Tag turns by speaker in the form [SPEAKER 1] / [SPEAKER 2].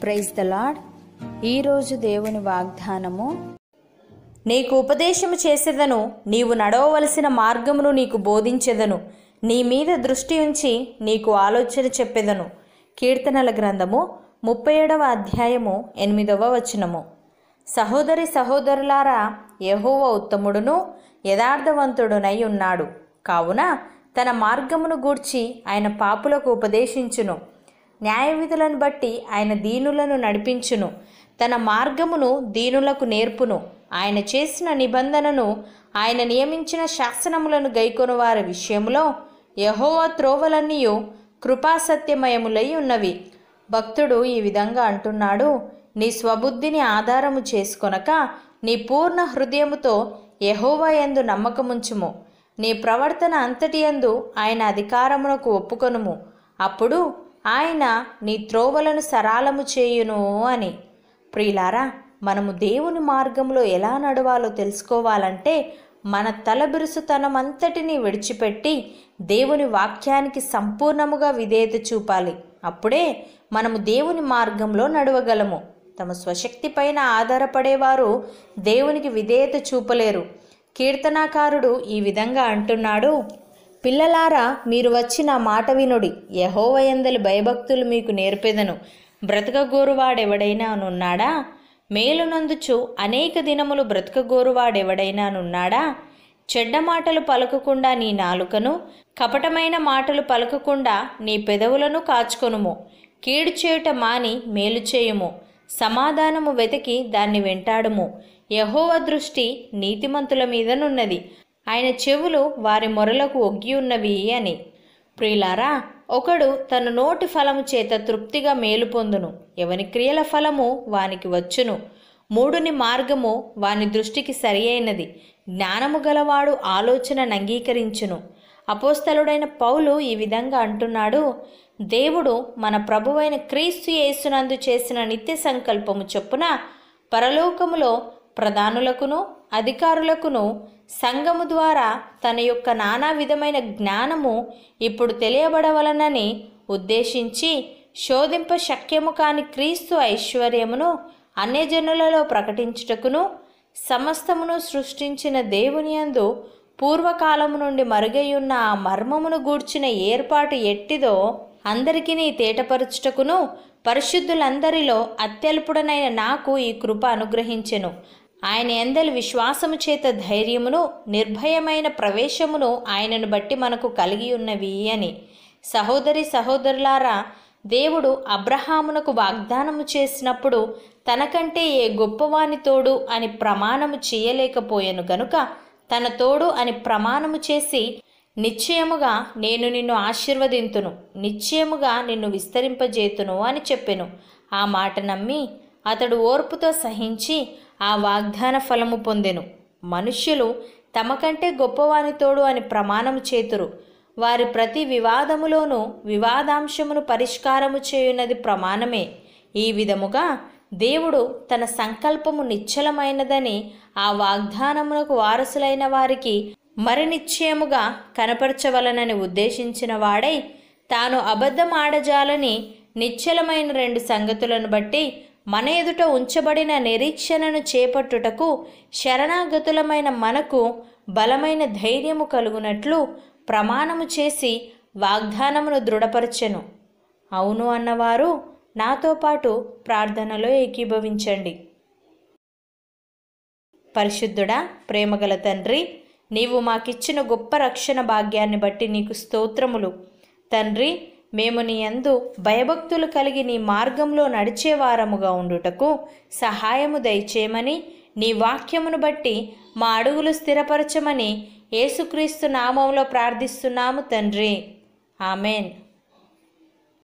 [SPEAKER 1] Praise the lord. ఈరోజు దేవుని వాగ్దానము, నీకు ఉపదేశము చేసేదను, నీవు నడవవలసిన మార్గమును నీకు బోధించెదను, నీ మీద దృష్టి ఉంచి నీకు ఆలోచన చెప్పెదను. కీర్తనల గ్రంథము 37వ అధ్యాయము 8వ వచనము. సహోదరి సహోదరులారా, యెహోవా ఉత్తముడును యథార్థవంతుడునై ఉన్నాడు. కావున తన మార్గమును గూర్చి ఆయన పాపులకు ఉపదేశించును. న్యాయవిధులను బట్టి ఆయన దీనులను నడిపించును. తన మార్గమును దీనులకు నేర్పును. ఆయన చేసిన నిబంధనను, ఆయన నియమించిన శాసనములను గైకొను వారి విషయంలో యెహోవా త్రోవలన్నీయు కృపాసత్యమయములై ఉన్నవి. భక్తుడు ఈ విధంగా అంటున్నాడు, నీ స్వబుద్ధిని ఆధారము చేసుకొనక నీ పూర్ణ హృదయముతో యెహోవా యందు నమ్మకముంచుము. నీ ప్రవర్తన అంతటి యందు ఆయన అధికారమునకు ఒప్పుకొనుము. అప్పుడు ఆయన నీ త్రోవలను సరాలము చేయును అని. ప్రియులారా, మనము దేవుని మార్గంలో ఎలా నడవాలో తెలుసుకోవాలంటే మన తలబిరుసుతనం అంతటినీ విడిచిపెట్టి దేవుని వాక్యానికి సంపూర్ణముగా విధేయత చూపాలి. అప్పుడే మనము దేవుని మార్గంలో నడవగలము. తమ స్వశక్తి పైన ఆధారపడేవారు దేవునికి విధేయత చూపలేరు. కీర్తనాకారుడు ఈ విధంగా అంటున్నాడు, పిల్లలారా, మీరు వచ్చి నా మాట వినుడి. యెహోవా యందలి భయభక్తులు మీకు నేర్పెదను. బ్రతకగోరువాడెవడైనానున్నాడా? మేలునందుచు అనేక దినములు బ్రతకగోరువాడెవడైనానున్నాడా? చెడ్డ మాటలు పలకకుండా నీ నాలుకను, కపటమైన మాటలు పలకకుండా నీ పెదవులను కాచుకొనుము. కీడు చేయుట మాని మేలు చేయుము. సమాధానము వెతికి దాన్ని వెంటాడుము. యెహోవా దృష్టి నీతిమంతుల మీదనున్నది, ఆయన చెవులు వారి మొరలకు ఒగ్గి ఉన్నవి అని. ప్రియులారా, ఒకడు తన నోటి ఫలము చేత తృప్తిగా మేలు పొందును. ఎవని క్రియల ఫలము వానికి వచ్చును. మూఢుని మార్గము వాని దృష్టికి సరి అయినది. జ్ఞానము గలవాడు ఆలోచనను అంగీకరించును. అపోస్తలుడైన పౌలు ఈ విధంగా అంటున్నాడు, దేవుడు మన ప్రభువైన క్రీస్తు యేసునందు చేసిన నిత్య సంకల్పము చొప్పున పరలోకములో ప్రధానులకును అధికారులకును సంఘము ద్వారా తన యొక్క నానా విధమైన జ్ఞానము ఇప్పుడు తెలియబడవలనని ఉద్దేశించి శోధింప శక్యము కాని క్రీస్తు ఐశ్వర్యమును అన్యజనులలో ప్రకటించుటకును, సమస్తమును సృష్టించిన దేవుని యందు పూర్వకాలము నుండి మరుగైయున్న ఆ మర్మమును గూర్చిన ఏర్పాటు ఎట్టిదో అందరికీ తేటపరచుటకును, పరిశుద్ధులందరిలో అత్యల్పుడనైన నాకు ఈ కృప అనుగ్రహించెను. ఆయన యందలి విశ్వాసము చేత ధైర్యమును నిర్భయమైన ప్రవేశమును ఆయనను బట్టి మనకు కలిగి ఉన్నవి అని. సహోదరి సహోదరులారా, దేవుడు అబ్రహామునకు వాగ్దానము చేసినప్పుడు తనకంటే ఏ గొప్పవాని తోడు అని ప్రమాణము చేయలేకపోయాను గనుక తన తోడు అని ప్రమాణము చేసి, నిశ్చయముగా నేను నిన్ను ఆశీర్వదింతును, నిశ్చయముగా నిన్ను విస్తరింపజేతును అని చెప్పెను. ఆ మాట నమ్మి అతడు ఓర్పుతో సహించి ఆ వాగ్దాన ఫలము పొందెను. మనుష్యులు తమకంటే గొప్పవాని తోడు అని ప్రమాణము చేతురు. వారి ప్రతి వివాదములోనూ వివాదాంశమును పరిష్కారము చేయున్నది ప్రమాణమే. ఈ విధముగా దేవుడు తన సంకల్పము నిశ్చలమైనదని ఆ వాగ్దానమునకు వారసులైన వారికి మరి నిశ్చయముగా కనపరచవలనని ఉద్దేశించిన వాడై తాను అబద్ధం ఆడజాలని నిశ్చలమైన 2 సంగతులను బట్టి మన ఎదుట ఉంచబడిన నిరీక్షణను చేపట్టుటకు శరణాగతులమైన మనకు బలమైన ధైర్యము కలుగునట్లు ప్రమాణము చేసి వాగ్దానమును దృఢపరచెను. అవును అన్నవారు నాతో పాటు ప్రార్థనలో ఏకీభవించండి. పరిశుద్ధుడా, ప్రేమగల తండ్రి, నీవు మాకిచ్చిన గొప్ప రక్షణ భాగ్యాన్ని బట్టి నీకు స్తోత్రములు. తండ్రి, మేము నీ యందు భయభక్తులు కలిగి నీ మార్గంలో నడిచేవారముగా ఉండుటకు సహాయము దయచేయమని, నీ వాక్యమును బట్టి మా అడుగులు స్థిరపరచమని యేసుక్రీస్తు నామములో ప్రార్థిస్తున్నాము తండ్రి. ఆమెన్.